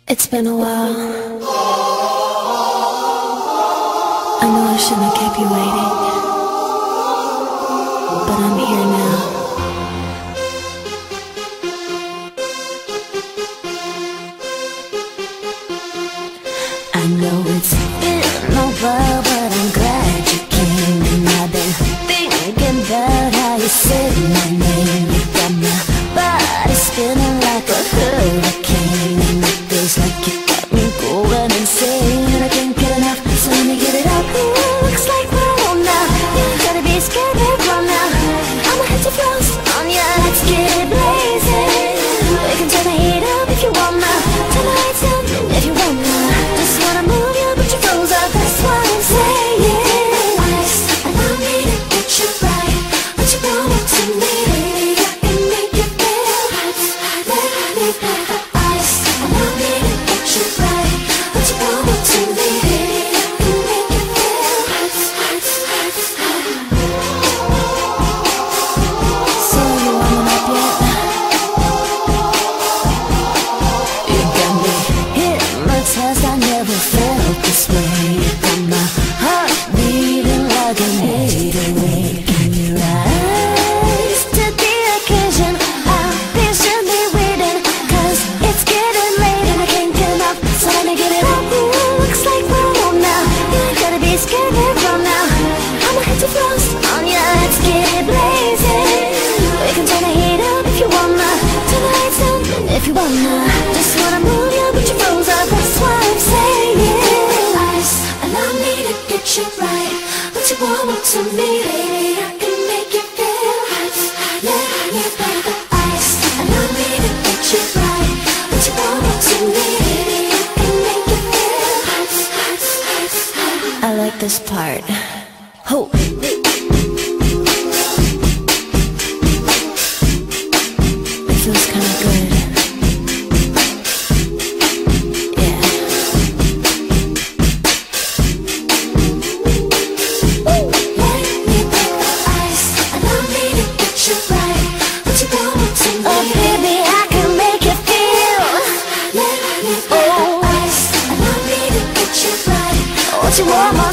It's been a while. I know I shouldn't have kept you waiting, but I'm here now. I know it's been a while, but I'm glad you came. And I've been thinking about how you said my name. You got my body spinning like a hurricane, and it feels like you got me going insane. I can't get enough, so let me get it out. Ooh, looks like we're on now. You ain't gotta be scared, we're on now. I'ma hit the frost on ya, let's get it blazing. We can turn the heat up if you want now. Turn the lights down if you want now. Just wanna move you, but you froze up, that's what I'm saying. Ice, allow me to get you right. What you want to me, I can make you feel hot. Ice, allow me to get you right. What you want to me, I can make you feel hot. So you warming up yet? You got me hypnotized, I never felt this way. You got my heart beating like an 808. Can you rise to the occasion? I'm patiently waiting, 'cause it's getting late and I can't get enough, so let me get it out. Ooh, looks like we're on now. You ain't gotta be scared, we're on now. I'ma hit the frost on ya, let's get it blazing. We can turn the heat up if you wanna. Turn the lights down if you wanna. Just wanna move you, but you froze up, that's what I'm saying. Ice, allow me to get you right. What you want to me, baby, I can make you feel hot. Let me play the ice. Allow me to get you right. What you want to me, baby, I can make you feel hot. I like this part. Ho. It feels kinda good. Yeah. Let me break the ice. Allow me to get you right. What you want to me? Oh baby, I can make you feel. Let me break the ice. Allow me to get you right. What you want?